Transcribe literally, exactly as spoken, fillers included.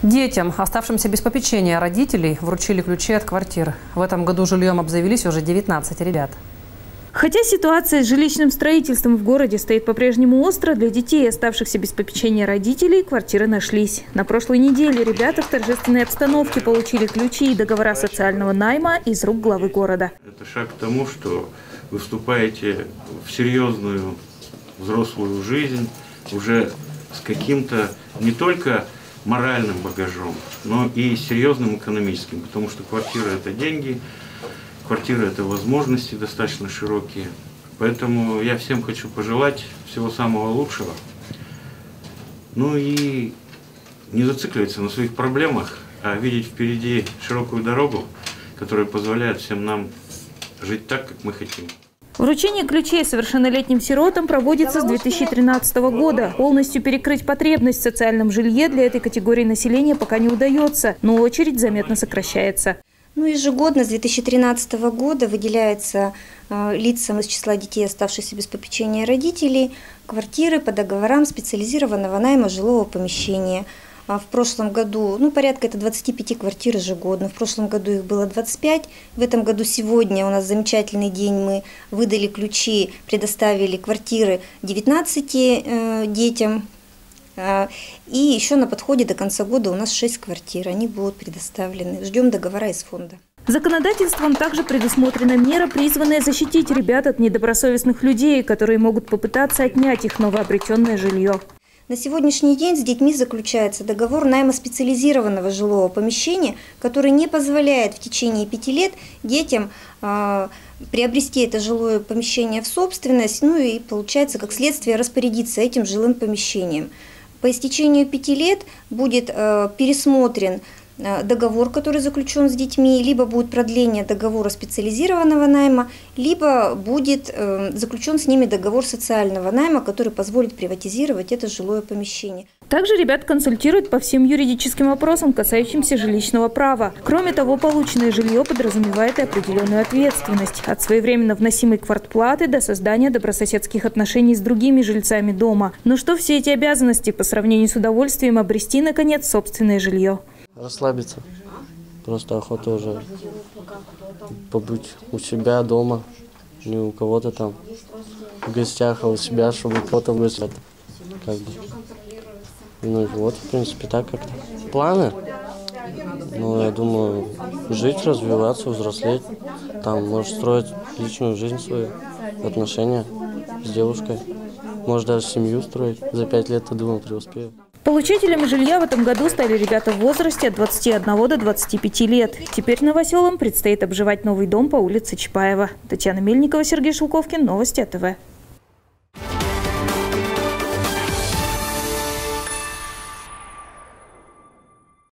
Детям, оставшимся без попечения родителей, вручили ключи от квартир. В этом году жильем обзавелись уже девятнадцать ребят. Хотя ситуация с жилищным строительством в городе стоит по-прежнему остро, для детей, оставшихся без попечения родителей, квартиры нашлись. На прошлой неделе ребята в торжественной обстановке получили ключи и договора социального найма из рук главы города. Это шаг к тому, что вы вступаете в серьезную взрослую жизнь уже с каким-то не только моральным багажом, но и серьезным экономическим, потому что квартира – это деньги, квартира – это возможности достаточно широкие. Поэтому я всем хочу пожелать всего самого лучшего. Ну и не зацикливаться на своих проблемах, а видеть впереди широкую дорогу, которая позволяет всем нам жить так, как мы хотим. Вручение ключей совершеннолетним сиротам проводится с две тысячи тринадцатого года. Полностью перекрыть потребность в социальном жилье для этой категории населения пока не удается, но очередь заметно сокращается. Ну, ежегодно с две тысячи тринадцатого года выделяется э, лицам из числа детей, оставшихся без попечения родителей, квартиры по договорам специализированного найма жилого помещения. В прошлом году, ну, порядка это двадцати пяти квартир ежегодно. В прошлом году их было двадцать пять. В этом году сегодня у нас замечательный день. Мы выдали ключи, предоставили квартиры девятнадцати э, детям. Э, и еще на подходе до конца года у нас шесть квартир. Они будут предоставлены. Ждем договора из фонда. Законодательством также предусмотрена мера, призванная защитить ребят от недобросовестных людей, которые могут попытаться отнять их новообретенное жилье. На сегодняшний день с детьми заключается договор найма специализированного жилого помещения, который не позволяет в течение пяти лет детям э, приобрести это жилое помещение в собственность, ну и получается как следствие распорядиться этим жилым помещением. По истечению пяти лет будет э, пересмотрен договор, который заключен с детьми, либо будет продление договора специализированного найма, либо будет э, заключен с ними договор социального найма, который позволит приватизировать это жилое помещение. Также ребят консультируют по всем юридическим вопросам, касающимся жилищного права. Кроме того, полученное жилье подразумевает и определенную ответственность. От своевременно вносимой квартплаты до создания добрососедских отношений с другими жильцами дома. Но что все эти обязанности по сравнению с удовольствием обрести, наконец, собственное жилье? Расслабиться. Просто охота уже побыть у себя дома, не у кого-то там в гостях, а у себя, чтобы кто-то в гостях. Как бы. Ну вот, в принципе, так как-то. Планы? Ну, я думаю, жить, развиваться, взрослеть. Там, может, строить личную жизнь свою, отношения с девушкой. Может, даже семью строить. За пять лет, я думаю, преуспею. Получателями жилья в этом году стали ребята в возрасте от двадцати одного до двадцати пяти лет. Теперь новоселам предстоит обживать новый дом по улице Чапаева. Татьяна Мельникова, Сергей Шелковкин. Новости АТВ.